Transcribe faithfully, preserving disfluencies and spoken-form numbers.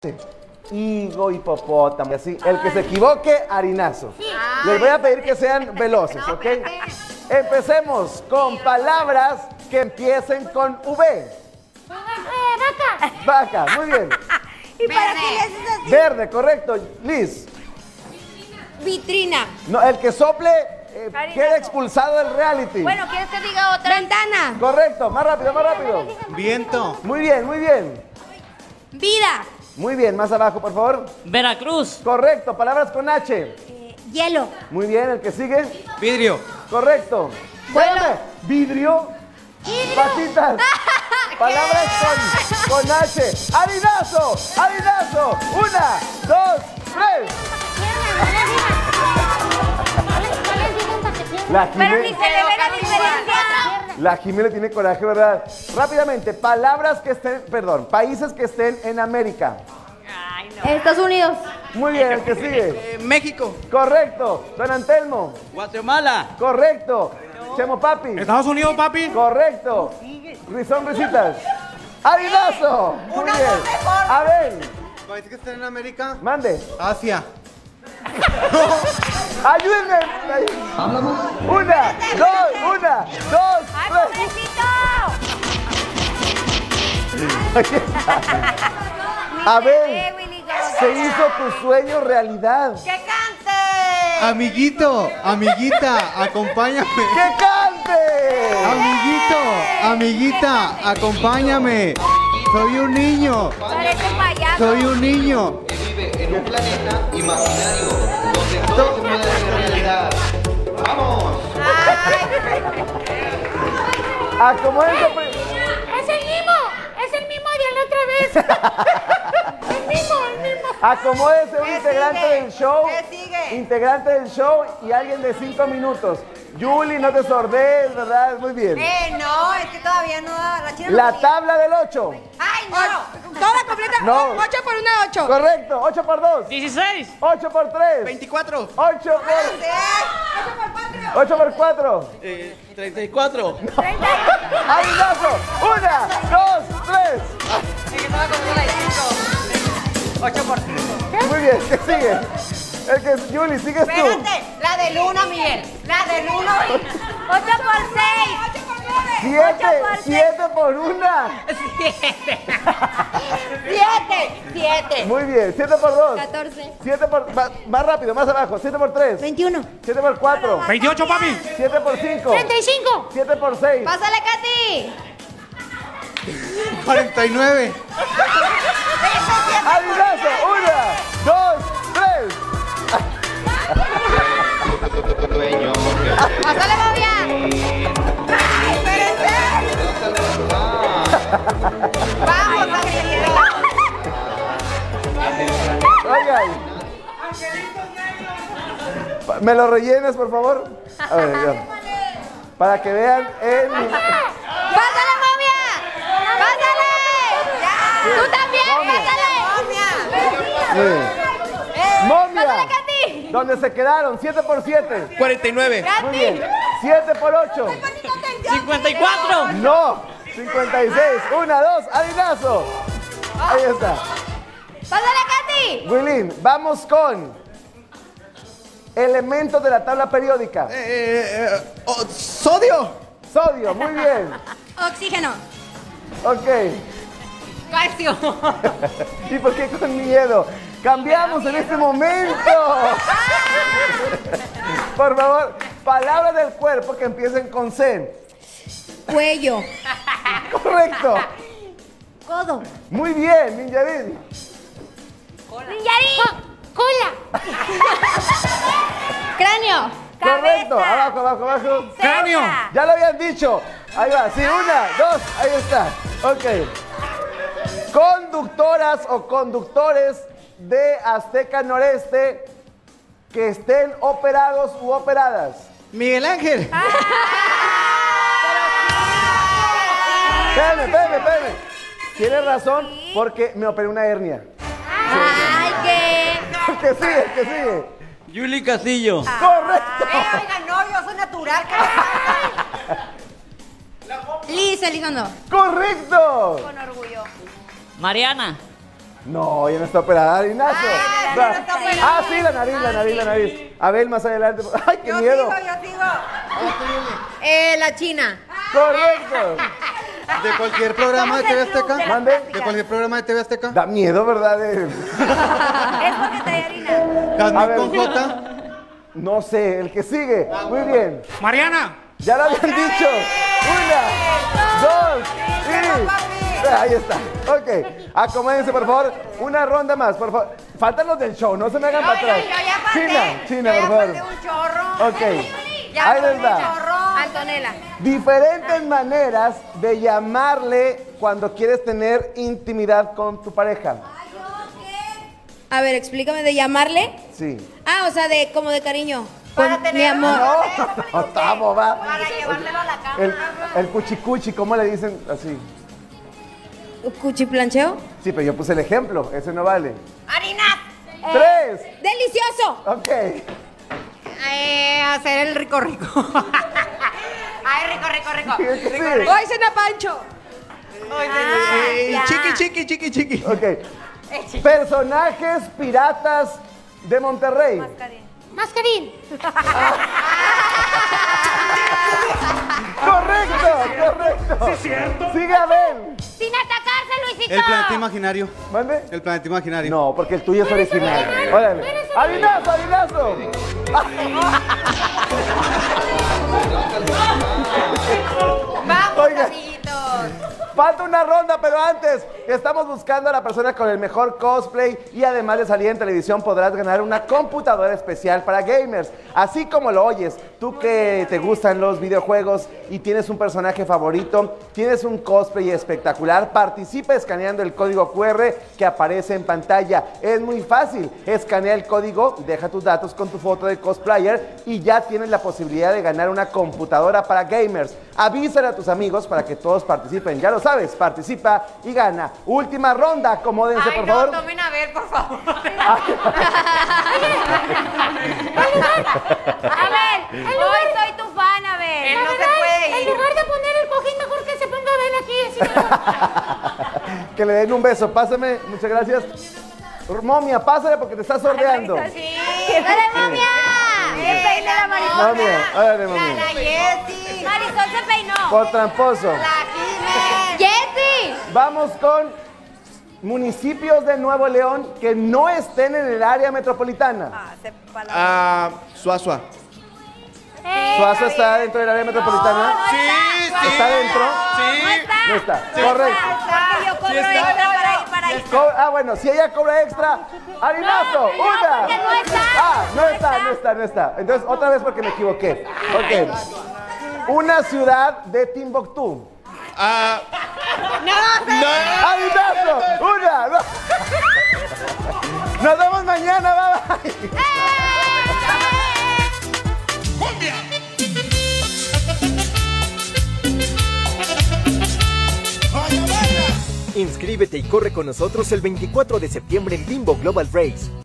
Higo, hipopótamo, y así. El que se equivoque, harinazo. Les voy a pedir que sean veloces, ¿ok? Empecemos con palabras que empiecen con V. Vaca. Vaca, muy bien. ¿Y para qué le haces así? Verde, correcto. Liz. Vitrina. No, el que sople eh, queda expulsado del reality. Bueno, ¿quieres que diga otra? Ventana. Correcto, más rápido, más rápido. Viento. Muy bien, muy bien. Vida. Muy bien, más abajo, por favor. Veracruz. Correcto, palabras con H. Eh, hielo. Muy bien, el que sigue. Vidrio. Correcto. Vuelo. Espérame. Vidrio. Patitas. Palabras con, con H. Harinazo, harinazo. Una, dos, tres. La Pero ni Jimé, se le ve la diferencia. la Jimé le tiene coraje, ¿verdad? Rápidamente, palabras que estén, perdón, países que estén en América. Estados Unidos. Muy bien, el que sigue. Eh, México. Correcto. Don Antelmo. Guatemala. Correcto. Chemo Papi. Estados Unidos, papi. Correcto. Rizón Risitas. ¡Harinazo! Muy bien. A ver, ¿País que está en América? mande. Asia. Ayúdenme. Una, dos, una, dos, ¡Ay, tres. pobrecito! A ver, se hizo tu sueño realidad. ¡Que cante! Amiguito, amiguita, acompáñame. ¡Que cante! Amiguito, amiguita, acompáñame. Soy un niño. Parece un payaso. Soy un niño. Que vive en un planeta imaginario donde todo se puede hacer realidad. ¡Vamos! Acomódense. ¡Es el mismo! ¡Es el mismo de la otra vez! ¡El mismo, el mismo! Acomódese un integrante sigue? del show. ¿Qué sigue? Integrante del show y alguien de cinco minutos. Yuli, no te sordees, ¿verdad? Muy bien. Eh, no, es que todavía no. La china no La tenía. tabla del ocho. ¡Ay, no! Toda completa. No. ocho por una, ocho. Correcto. ocho por dos. dieciséis. ocho por tres. veinticuatro. ocho por... ocho por cuatro. ocho por cuatro. Eh, treinta y cuatro. ¡Harinazo! Una, dos, tres. ocho por cinco. Muy bien, ¿qué sigue? El que Yuli, sigues tú. Espérate, la del uno, Miguel. La del uno. ocho por seis. ocho por nueve. Siete, siete por una. siete. siete. Muy bien, siete por dos. catorce. siete por... Más, más rápido, más abajo. siete por tres. veintiuno. siete por cuatro. veintiocho, papi. siete por cinco. treinta y cinco. siete por seis. Pásale, Katy. cuarenta y nueve. ¡Harinazo! Una, dos, tres. Pásale, Bobia. ¡Ay, espérense! Vamos, Angelito. Oigan. Pa- ¿Me lo rellenas, por favor? A ver, ya. Para que vean el... ¡Pásale, Bobia! ¡Pásale! ¡Tú también! ¡Pásale! Muy bien. ¡Pásale, ¡Momia! Katy! ¿Dónde se quedaron? siete por siete. cuarenta y nueve. Muy bien. siete por ocho. cincuenta y cuatro. No. cincuenta y seis. Una, dos. Harinazo. Ahí está. ¡Pásale, Katy! Wilín, vamos con elementos de la tabla periódica. Eh, eh, eh, oh, sodio. Sodio, muy bien. Oxígeno. Ok. Calcio. ¿Y por qué con miedo? Cambiamos en este momento. Por favor, palabras del cuerpo que empiecen con C. Cuello. Correcto. Codo. Muy bien, Ninjarín. Ninjarín. Cola. Cráneo. Correcto. Abajo, abajo, abajo. Cráneo. Ya lo habían dicho. Ahí va. Sí, una, dos, ahí está. Ok. Conductoras o conductores de Azteca Noreste que estén operados u operadas. Miguel Ángel. Espérame, espérame, espérame. Tienes razón porque me operé una hernia. Ay, qué. Que sigue, que sigue. Yuli Castillo. Correcto. Oiga, no, yo soy natural, Liz Elizondo. Correcto. Con orgullo. Mariana. No, ya no está operada, harinazo. Ay, la Va. nariz no está operada. Ah, sí, la nariz, la nariz, la nariz. Abel, más adelante. Ay, qué Yo miedo. sigo, yo sigo. Eh, la China. Correcto. ¿De cualquier programa de T V Azteca? Mande. ¿De cualquier programa de T V Azteca? Da miedo, ¿verdad? Eh, Es porque trae harina. A Jazmín ver. con J. No sé, el que sigue. Muy bien. Mariana. Ya lo habían dicho. Una, dos y... Ahí está. Ok. Acomódense, por favor. Una ronda más, por favor. Faltan los del show, no se me hagan para atrás. Yo ya falté. China, China, Yo por ya favor. falté un chorro. Ok. Ya Ahí falté les va. un chorro. Antonella. Diferentes maneras de llamarle cuando quieres tener intimidad con tu pareja. A ver, explícame de llamarle. Sí. Ah, o sea, de como de cariño. Para Con tener- mi amor. No, no estamos, va. Para llevármelo a la cama. El, el cuchicuchi, ¿cómo le dicen así? ¿Cuchiplancheo? Sí, pero yo puse el ejemplo, ese no vale. ¡Harina! Tres. ¡Delicioso! Ok. Eh, hacer el rico rico. Ay, rico, rico, rico. Sí. ¡Hoy cena Pancho! Eh, chiqui, chiqui, chiqui, chiqui. Ok. Personajes piratas de Monterrey. Mascarín. Correcto, correcto. Sí, cierto. Sigue Abel. Sin atacarse, Luisito. El planeta imaginario. ¿Mande? El planeta imaginario. No, porque el tuyo es original. Órale. ¡Harinazo, harinazo! Vamos, Oiga. amiguitos. Falta una ronda, pero antes estamos buscando a la persona con el mejor cosplay y además de salir en televisión podrás ganar una computadora especial para gamers. Así como lo oyes, tú que te gustan los videojuegos y tienes un personaje favorito, tienes un cosplay espectacular, participa escaneando el código Q R que aparece en pantalla. Es muy fácil, escanea el código, deja tus datos con tu foto de cosplayer y ya tienes la posibilidad de ganar una computadora para gamers. Avísale a tus amigos para que todos participen, ya lo sabes, participa y gana. Última ronda, acomódense Ay, por no, favor. tomen a ver, por favor. Ah. A ver, Hoy soy tu fan, a ver. él no se puede en ir. lugar de poner el cojín, mejor que se ponga a ver aquí. Así. Que le den un beso, pásame, muchas gracias. Momia, pásale porque te estás sordeando. Sí. ¡Dale, momia! ¡Se peina la Marisol! Momia, órale, La, momia. la Jessie. Marisol se peinó. Por tramposo. La Jiménez. ¡Jessy! Vamos con municipios de Nuevo León que no estén en el área metropolitana. Ah, Suazua. ¿Suazo está dentro del área metropolitana? Sí, sí. ¿Está dentro? Sí. No está. Correcto. Porque yo cobro extra para ir para ahí. Co- ah, bueno, si ella cobra extra, harinazo, No, no, una. porque no está. Ah, no No está, está. no está, no está. Entonces, otra vez porque me equivoqué. Ok. Una ciudad de Timbuktu. Ah, ¡Harinazo! ¡Una! dos. Nos vemos mañana, bye bye. Inscríbete y corre con nosotros el veinticuatro de septiembre en Bimbo Global Race.